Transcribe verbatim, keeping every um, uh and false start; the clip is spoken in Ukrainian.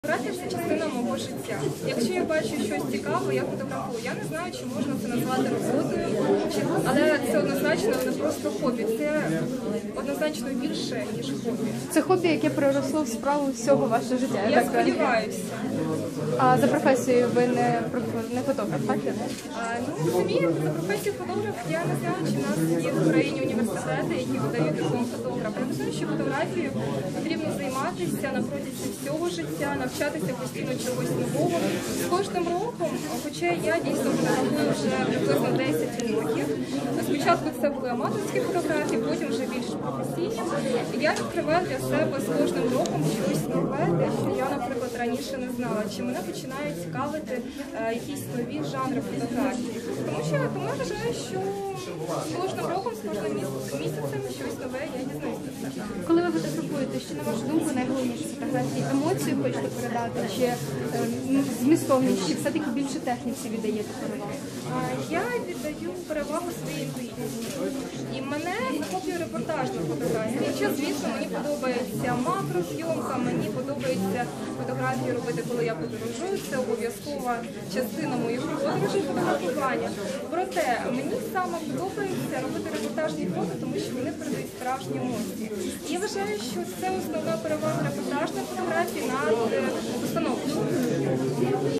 Фотографія – це частина мого життя. Якщо я бачу щось цікаве, я фотографую. Я не знаю, чи можна це назвати роботою, але це однозначно не просто хобі. Це однозначно більше, ніж хобі. Це хобі, яке переросло в справу всього вашого життя. Я, я сподіваюся. А за професією ви не, не фотограф, так? А, ну, самі за професію фотограф я не знаю, чи в нас є в Україні університети, які видають диплом фотографа. Я вважаю, що фотографією потрібно займатися на протязі всього життя, навчатися постійно чогось нового. З кожним роком, хоча я дійсно фотографую вже приблизно десять років. Спочатку це були аматорські фотографії, потім вже більш професійні. І я відкриваю для себе з кожним роком щось нове, те, що я, наприклад, раніше не знала. Чи мене починають цікавити е, якісь нові жанри фотографії. Тому що тому я вважаю, що з кожним роком, з кожним місяцем щось нове я дізнаюся. Коли ви фотографуєте, що, на вашу думку, найголовніше фотографії? Емоцію хочете передати, чи е, змістовність, чи все-таки більше техніці віддаєте перевагу? Я віддаю перевагу своїй інтуїції. І мене захоплює репортажна фотографія. Хоча, звісно, мені подобається макрозйомка, мені подобається фотографії робити, коли я подорожую. Це обов'язкова частина моїх подорожей фотографування. Проте мені саме подобається робити репортажні фото, тому що вони передають справжні емоції. І я вважаю, що це основна перевага репортажної фотографії над установчою.